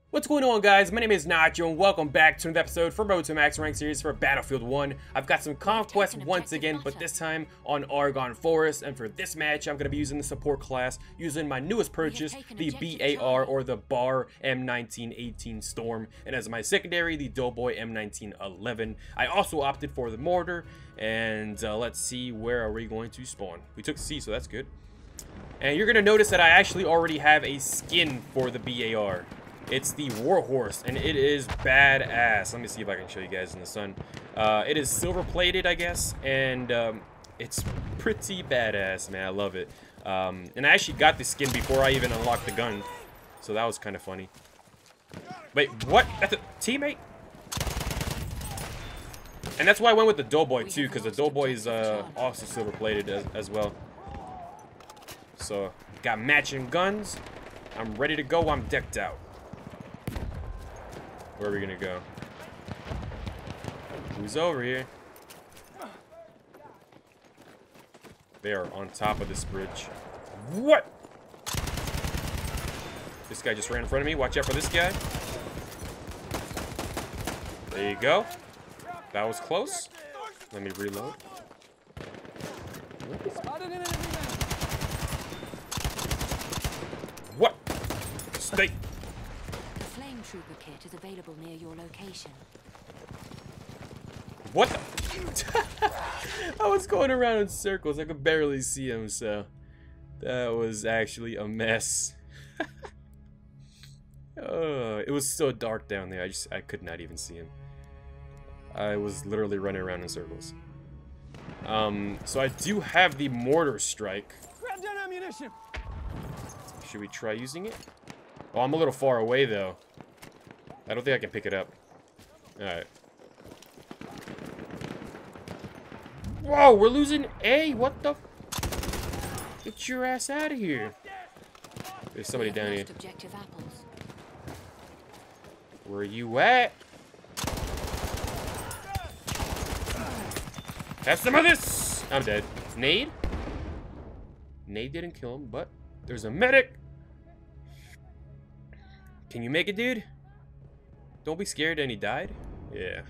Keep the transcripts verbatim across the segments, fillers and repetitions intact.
What's going on, guys? My name is Nacho and welcome back to another episode for Road to Max Rank series for Battlefield one. I've got some conquest once again, but this time on Argonne Forest, and for this match I'm going to be using the support class, using my newest purchase, the B A R or the Bar M nineteen eighteen Storm, and as my secondary, the Doughboy M nineteen eleven. I also opted for the mortar, and uh, let's see, where are we going to spawn? We took C, so that's good. And you're going to notice that I actually already have a skin for the B A R. It's the Warhorse, and it is badass. Let me see if I can show you guys in the sun. Uh, it is silver plated, I guess, and um, it's pretty badass, man. I love it. Um, and I actually got the skin before I even unlocked the gun, so that was kind of funny. Wait, what? That's a teammate? And that's why I went with the Doughboy too, because the Doughboy is uh, also silver plated as, as well. So, got matching guns. I'm ready to go. I'm decked out. Where are we gonna go? Who's over here? They are on top of this bridge. What? This guy just ran in front of me. Watch out for this guy. There you go. That was close. Let me reload. What? Stay. Trooper kit is available near your location. What the? I was going around in circles. I could barely see him, so that was actually a mess. Oh, it was so dark down there. I just I could not even see him. I was literally running around in circles. Um, so I do have the mortar strike. Grab that ammunition. Should we try using it? Oh, I'm a little far away though. I don't think I can pick it up. Alright. Whoa, we're losing A. What the? Get your ass out of here. There's somebody down here. Where are you at? Have some of this! I'm dead. Nade? Nade didn't kill him, but there's a medic. Can you make it, dude? Don't be scared, and he died? Yeah.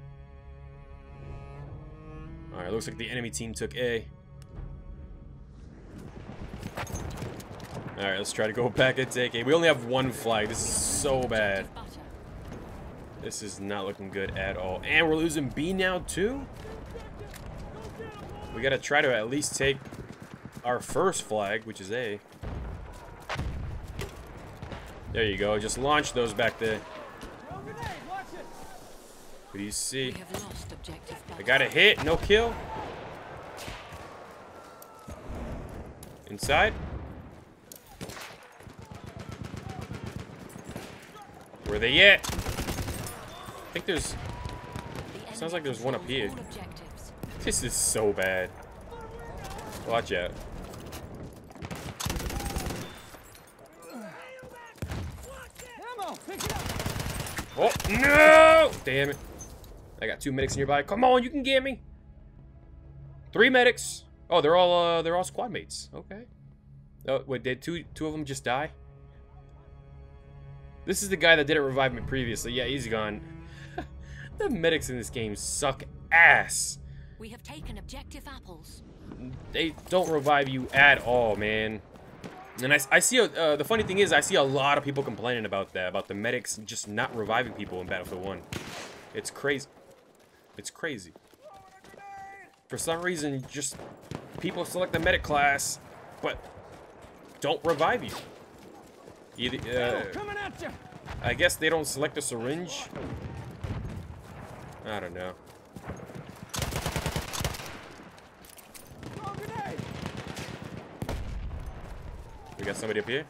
Alright, looks like the enemy team took A. Alright, let's try to go back and take A. We only have one flag. This is so bad. This is not looking good at all. And we're losing B now, too? We gotta try to at least take our first flag, which is A. There you go. Just launch those back there. What do you see? I got a hit, no kill. Inside? Where they at? I think there's... Sounds like there's one up here. This is so bad. Watch out. Oh, no! Damn it. I got two medics nearby. Come on, you can get me. Three medics. Oh, they're all uh they're all squad mates. Okay. Oh, wait, did two two of them just die? This is the guy that didn't revive me previously. Yeah, he's gone. The medics in this game suck ass. We have taken objective apples. They don't revive you at all, man. And I, I see, uh, the funny thing is, I see a lot of people complaining about that, about the medics just not reviving people in Battlefield one. It's crazy. It's crazy. For some reason, just people select the medic class, but don't revive you. Either, uh, I guess they don't select a syringe. I don't know. We got somebody up here.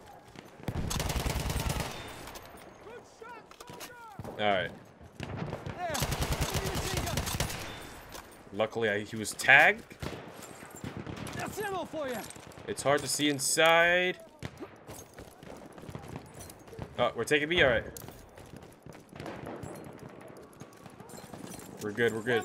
Alright. Luckily, I, he was tagged. It's hard to see inside. Oh, we're taking B? Alright. We're good, we're good.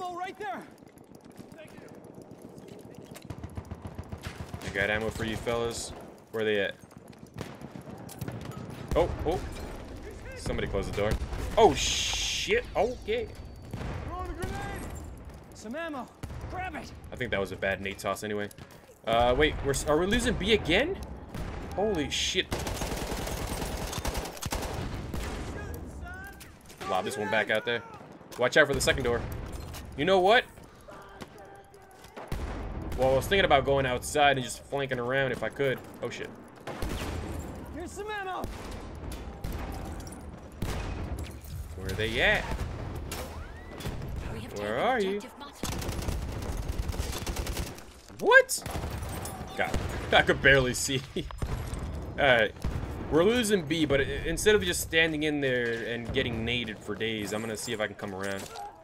I got ammo for you fellas. Where are they at? Oh, oh. Somebody close the door. Oh, shit. Okay. Some ammo. Grab it. I think that was a bad nade toss anyway. Uh, wait. We're, are we losing B again? Holy shit. Lob this one back out there. Watch out for the second door. You know what? Well, I was thinking about going outside and just flanking around if I could. Oh, shit. Here's some ammo. Where are they at? We have Where taken are you? objective Butter. What? God, I could barely see. Alright. We're losing B, but instead of just standing in there and getting naded for days, I'm gonna see if I can come around.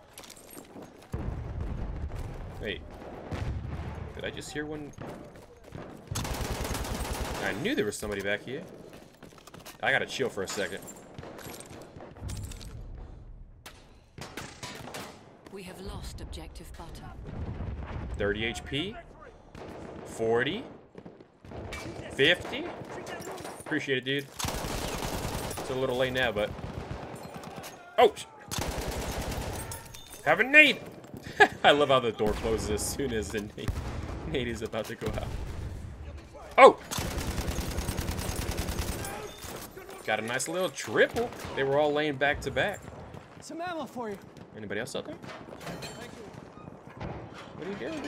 Wait. Did I just hear one? I knew there was somebody back here. I gotta chill for a second. We have lost objective Butter. thirty H P. forty. fifty. Appreciate it, dude. It's a little late now, but... Oh! Have a nade! I love how the door closes as soon as the nade, nade is about to go out. Oh! Got a nice little triple. They were all laying back to back. Some ammo for you. Anybody else out there? What are you doing, dude?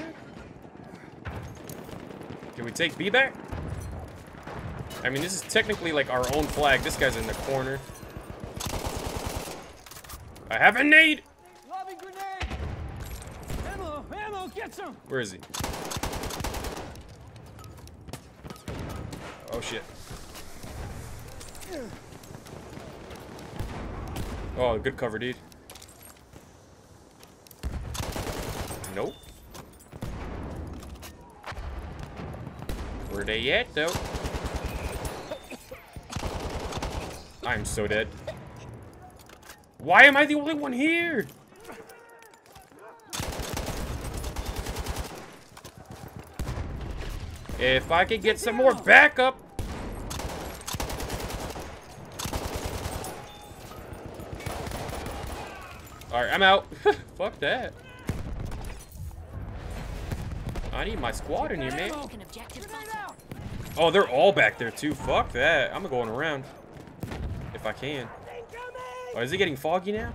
Can we take B back? I mean, this is technically like our own flag. This guy's in the corner. I have a nade! Lobbing grenade! Ammo! Ammo! Get some! Where is he? Oh, shit. Oh, good cover, dude. Nope. Where they at, though? I'm so dead. Why am I the only one here? If I could get some more backup. Alright, I'm out. Fuck that. I need my squad in here, man. Taken objective Butter. Oh, they're all back there, too. Fuck that. I'm going around. If I can. Oh, is it getting foggy now?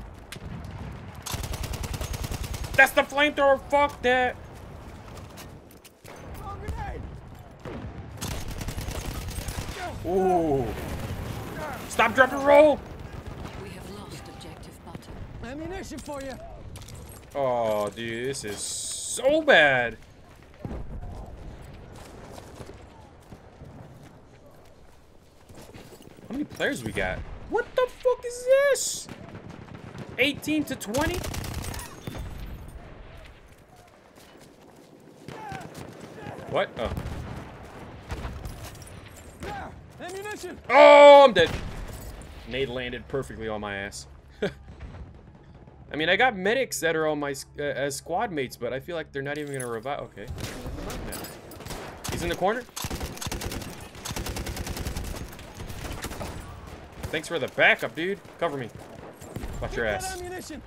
That's the flamethrower. Fuck that. Ooh. Stop, drop, and roll. We have lost objective Butter. Ammunition for you. Oh, dude, this is so bad. How many players we got? What the fuck is this? eighteen to twenty? What? Oh. Ammunition. Oh, I'm dead. Nade landed perfectly on my ass. I mean, I got medics that are on my uh, as squad mates, but I feel like they're not even gonna revive. Okay. He's in the corner. Thanks for the backup, dude. Cover me. Watch your ass. Ammunition.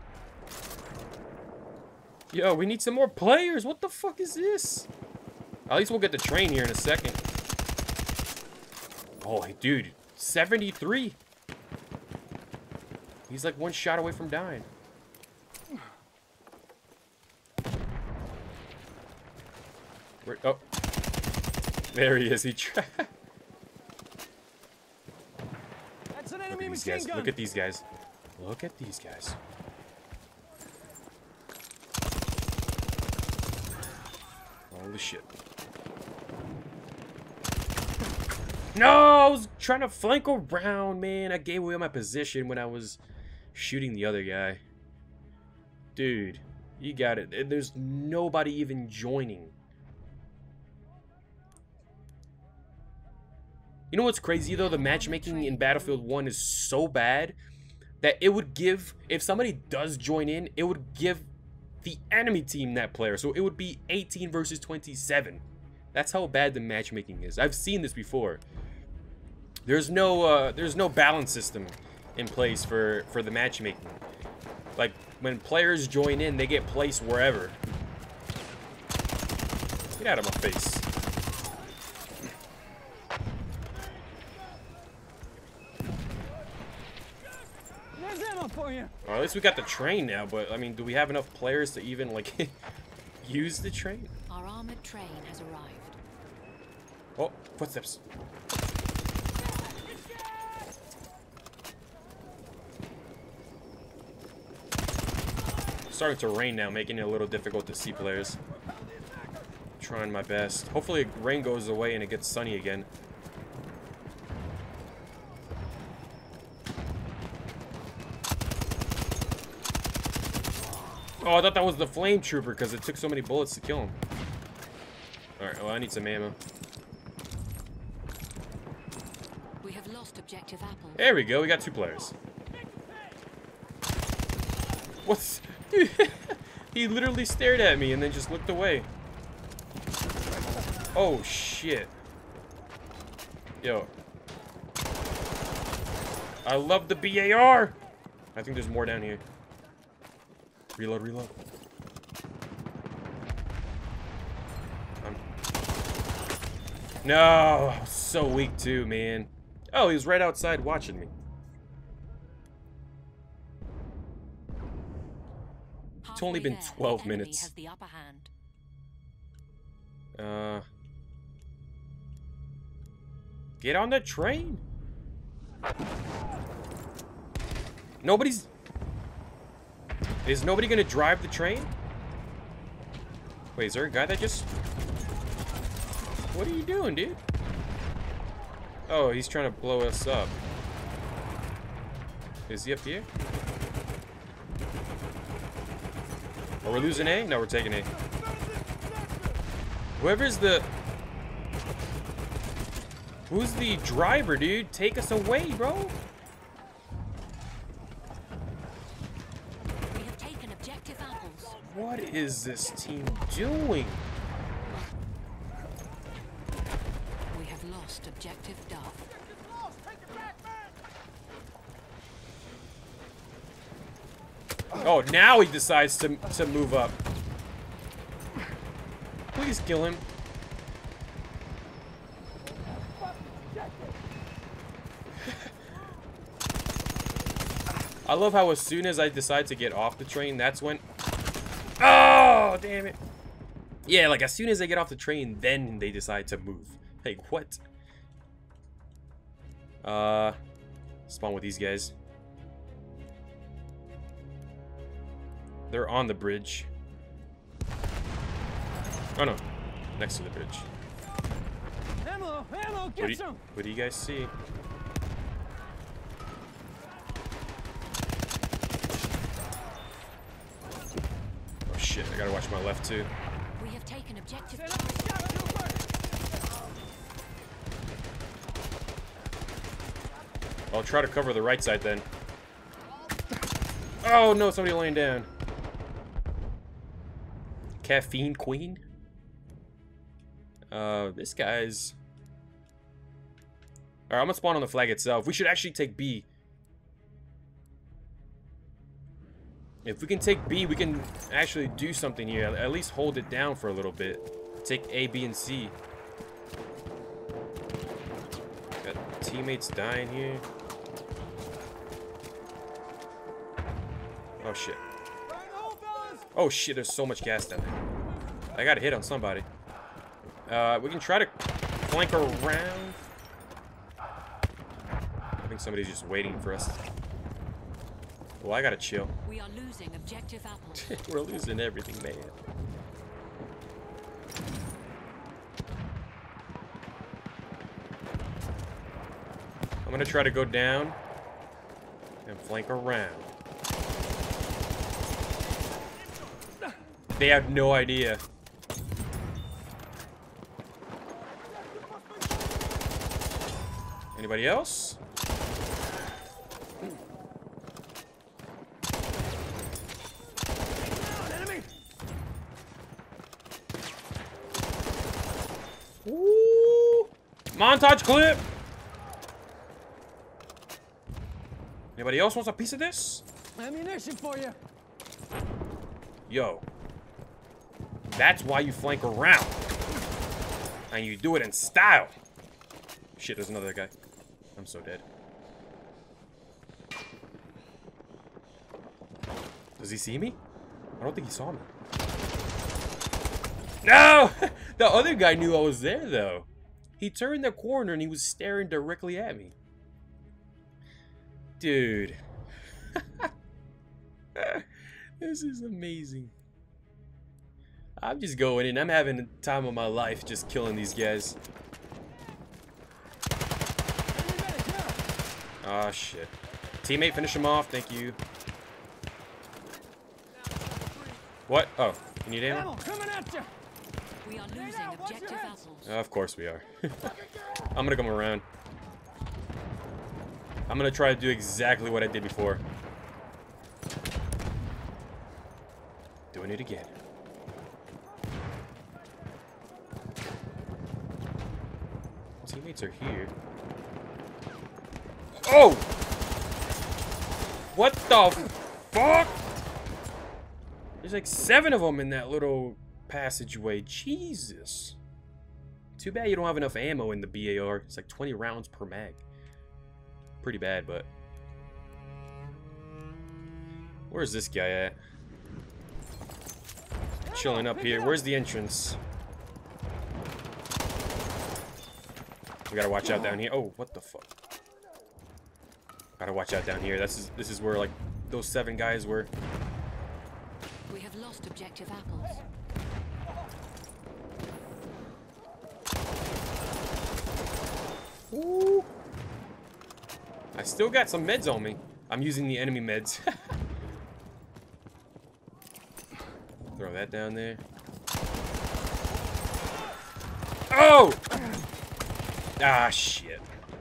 Yo, we need some more players. What the fuck is this? At least we'll get the train here in a second. Oh, dude. seventy-three. He's like one shot away from dying. Where, oh. There he is. He tried. That's an Look enemy at these machine guys. gun. Look at these guys. Look at these guys. Holy shit. No, I was trying to flank around, man. I gave away my position when I was shooting the other guy. Dude, you got it. There's nobody even joining. You know what's crazy, though? The matchmaking in Battlefield one is so bad that it would give, if somebody does join in, it would give the enemy team that player. So it would be eighteen versus twenty-seven. That's how bad the matchmaking is. I've seen this before. There's no, uh, there's no balance system in place for for the matchmaking. Like when players join in, they get placed wherever. Get out of my face. There's ammo for you. Well, at least we got the train now, but I mean, do we have enough players to even like use the train? Our armored train has arrived. Oh, footsteps. Starting to rain now, making it a little difficult to see players. Trying my best. Hopefully rain goes away and it gets sunny again. Oh, I thought that was the flame trooper because it took so many bullets to kill him. Alright, well, I need some ammo. We have lost objective Apple. There we go, we got two players. What's... Dude, he literally stared at me and then just looked away. Oh, shit. Yo. I love the B A R! I think there's more down here. Reload, reload. I'm... No, I was so weak too, man. Oh, he was right outside watching me. It's only been twelve minutes. Has the upper hand. Uh, get on the train. Nobody's. Is nobody gonna drive the train? Wait, is there a guy that just... What are you doing, dude? Oh, he's trying to blow us up. Is he up here? Are we losing A? No, we're taking A. Whoever's the... Who's the driver, dude? Take us away, bro. What is this team doing? We have lost objective Duff. Oh, now he decides to, to move up. Please kill him. I love how as soon as I decide to get off the train, that's when... Oh, damn it. Yeah, like as soon as they get off the train, then they decide to move. Like, what? Uh, spawn with these guys. They're on the bridge. Oh, no. Next to the bridge. Ammo, ammo, What get do you, some. what do you guys see? Oh, shit. I gotta watch my left, too. We have taken objective. I'll try to cover the right side then. Oh no, somebody laying down. Caffeine Queen? Uh, this guy's... Alright, I'm gonna spawn on the flag itself. We should actually take B. If we can take B, we can actually do something here. At least hold it down for a little bit. Take A, B, and C. Got teammates dying here. Oh shit. Oh shit, there's so much gas down there. I got a hit on somebody. Uh, we can try to flank around. I think somebody's just waiting for us. Well, I gotta chill. We are losing objective Apple. We're losing everything, man. I'm gonna try to go down and flank around. They have no idea. Anybody else? Ooh. Montage clip. Anybody else wants a piece of this? Ammunition for you. Yo. That's why you flank around. And you do it in style. Shit, there's another guy. I'm so dead. Does he see me? I don't think he saw me. No! The other guy knew I was there, though. He turned the corner and he was staring directly at me. Dude. This is amazing. I'm just going in. I'm having the time of my life just killing these guys. Oh, shit. Teammate, finish him off. Thank you. What? Oh, you need ammo? Ammo coming at you. We are losing objective apples. Uh, of course we are. I'm gonna come around. I'm gonna try to do exactly what I did before. Doing it again. Teammates are here. Oh! What the fuck? There's like seven of them in that little passageway. Jesus. Too bad you don't have enough ammo in the B A R. It's like twenty rounds per mag. Pretty bad, but... Where's this guy at? Chilling up here. Where's the entrance? We gotta watch out down here. Oh, what the fuck? Gotta watch out down here. This is, this is where, like, those seven guys were. We have lost objective apples. Ooh. I still got some meds on me. I'm using the enemy meds. Throw that down there. Oh! Ah, shit.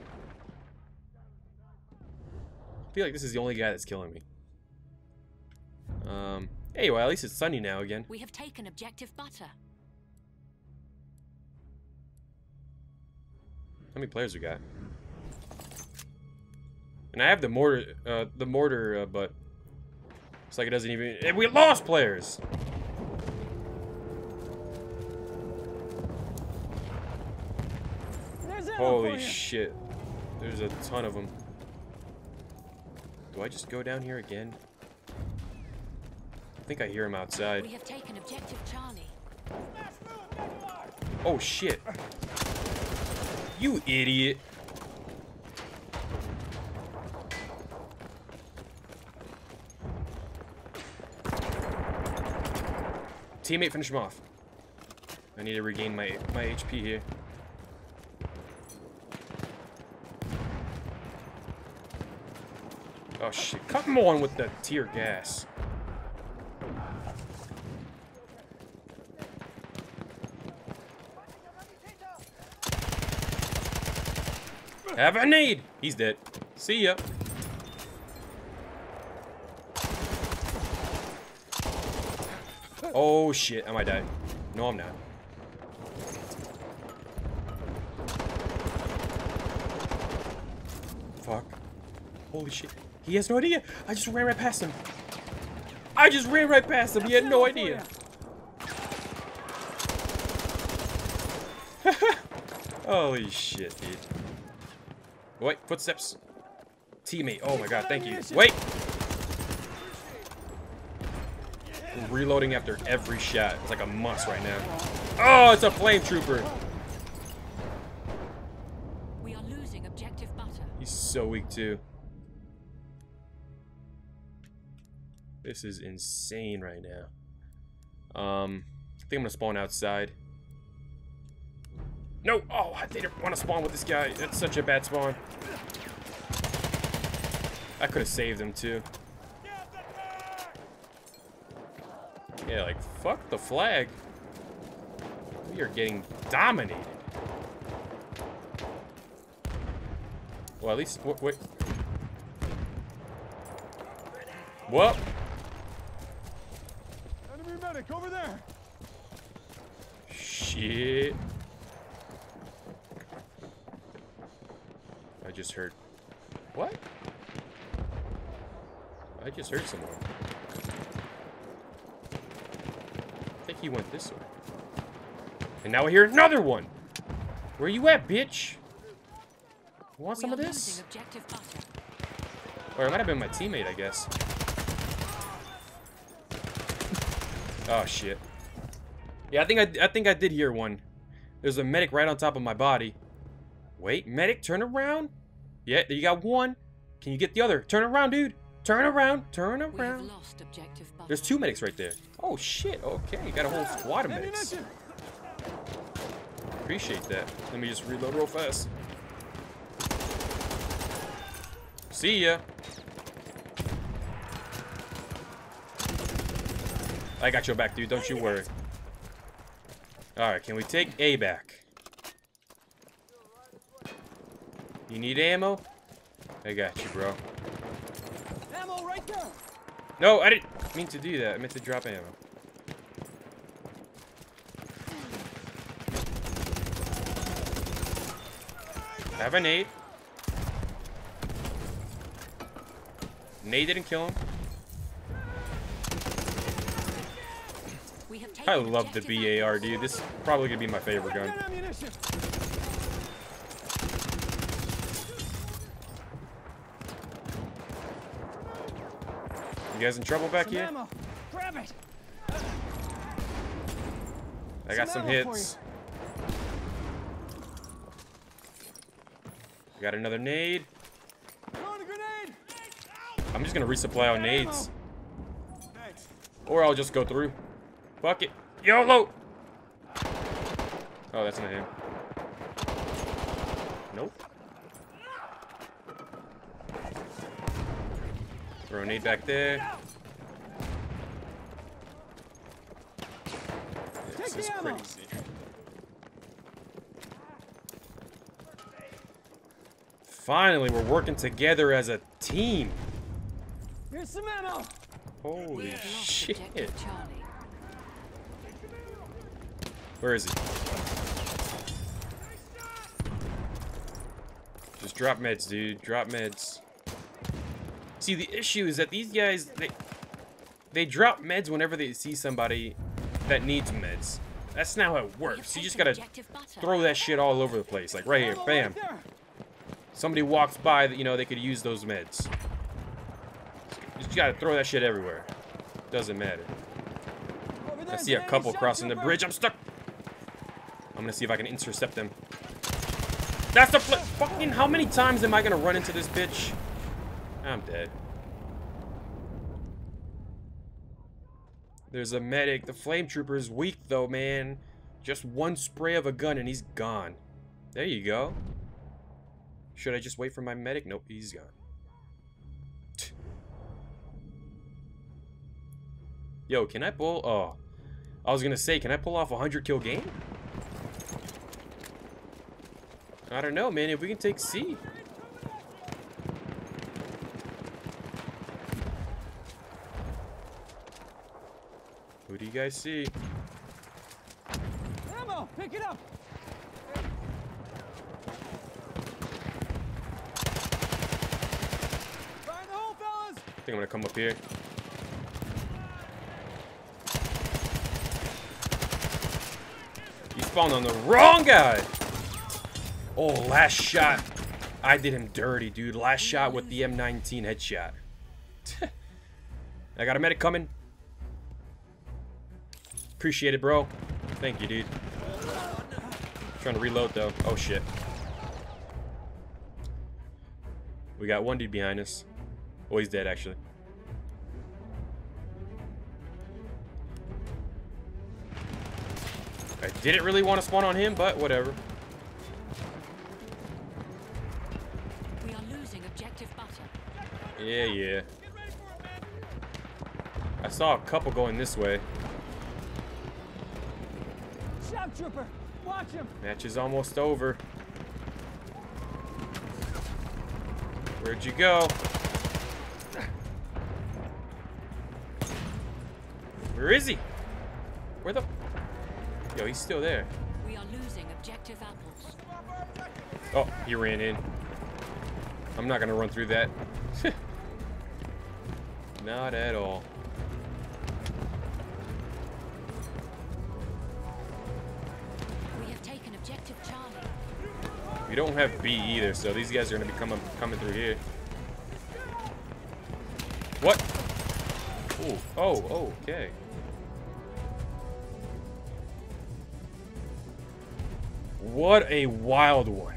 I feel like this is the only guy that's killing me. Um, hey, well, at least it's sunny now again. We have taken objective butter. How many players we got? And I have the mortar, uh, the mortar, uh, but it's like it doesn't even. And we lost players. There's ammo Holy for you. shit! There's a ton of them. Do I just go down here again? I think I hear him outside. We have taken objective Charlie. Oh shit! You idiot! Teammate, finish him off. I need to regain my my H P here. Oh shit! Come on with the tear gas. Have a need. He's dead. See ya. Oh shit, I might die. No, I'm not. Fuck. Holy shit. He has no idea. I just ran right past him. I just ran right past him. He had no idea. Holy shit, dude. Wait, footsteps. Teammate. Oh my god, thank you. Wait. Reloading after every shot. It's like a must right now. Oh, it's a flame trooper. We are losing objective butter. He's so weak too. This is insane right now. Um, I think I'm gonna spawn outside. No! Oh, I didn't want to spawn with this guy. That's such a bad spawn. I could have saved him too. Yeah, like, fuck the flag. We are getting dominated. Well, at least, wait. wait. What? Enemy medic over there. Shit. I just heard. What? I just heard someone. I think he went this way. And now I hear another one! Where you at, bitch? You want some of this? Objective butter. Or it might have been my teammate, I guess. Oh, shit. Yeah, I think I, I think I did hear one. There's a medic right on top of my body. Wait, medic, turn around. Yeah, you got one. Can you get the other? Turn around, dude. Turn around. Turn We have around. lost objective butter. There's two medics right there. Oh, shit. Okay, you got a whole squad of medics. Ammunition. Appreciate that. Let me just reload real fast. See ya. I got your back, dude. Don't you worry. Alright, can we take A back? You need ammo? I got you, bro. Ammo right there. No, I didn't mean to do that. I meant to drop ammo. Have a nade. Nade didn't kill him. We have I taken love the objective B A R, apples. dude. This is probably gonna be my favorite gun. Get ammunition. You guys in trouble back Some here? ammo. Grab it. I got some Some ammo for hits. I got another nade. Throwing a grenade. I'm just gonna resupply on nades. Thanks. Or I'll just go through. Fuck it. YOLO! Oh, that's not him. Nope. Throw a nade back there. Yeah, this Take is the ammo. crazy. Finally, we're working together as a team. Here's some ammo. Holy We have lost shit. objective Charlie. Where is he? Just drop meds, dude. Drop meds. See, the issue is that these guys, they, they drop meds whenever they see somebody that needs meds. That's not how it We have works. You just taken gotta objective butter. throw that shit all over the place. Like right here, Ammo bam. right there. Somebody walks by that, you know, they could use those meds. Just gotta throw that shit everywhere. Doesn't matter. Over there, I see a enemy couple shot crossing the trooper. bridge. I'm stuck. I'm gonna see if I can intercept them. That's the fl- fucking. How many times am I gonna run into this bitch? I'm dead. There's a medic. The flame trooper is weak though, man. Just one spray of a gun and he's gone. There you go. Should I just wait for my medic? Nope, he's gone. Yo, can I pull? Oh, I was gonna say, can I pull off a hundred kill game? I don't know, man. If we can take C. Who do you guys see? Ammo. Pick it up. Find the hole, fellas. I think I'm gonna come up here. You spawned on the wrong guy. Oh, last shot. I did him dirty, dude. Last shot with the M nineteen headshot. I got a medic coming. Appreciate it, bro. Thank you, dude. Trying to reload, though. Oh, shit. We got one dude behind us. Oh, he's dead, actually. I didn't really want to spawn on him, but whatever. We are losing objective butter. Yeah, yeah. I saw a couple going this way. Shout trooper. Watch him. Match is almost over. Where'd you go? Where is he? Where the... Yo, he's still there. We are losing objective apples. Oh, he ran in. I'm not gonna run through that. Not at all. We have taken objective Charlie. We don't have B either, so these guys are gonna be coming coming through here. What? Ooh. Oh, oh, okay. What a wild one.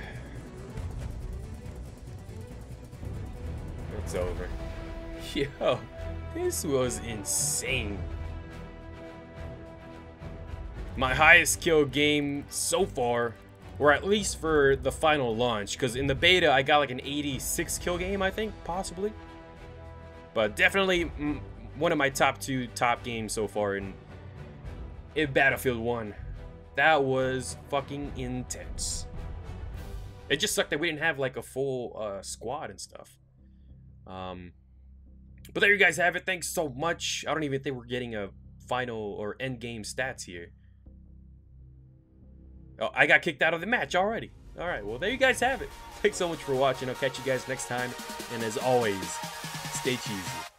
It's over. Yo, this was insane. My highest kill game so far, or at least for the final launch, because in the beta I got like an eighty-six kill game, I think, possibly. But definitely mm, one of my top two top games so far in, in Battlefield one. That was fucking intense. It just sucked that we didn't have like a full uh, squad and stuff. Um, but there you guys have it. Thanks so much. I don't even think we're getting a final or end game stats here. Oh, I got kicked out of the match already. All right, well, there you guys have it. Thanks so much for watching. I'll catch you guys next time. And as always, stay cheesy.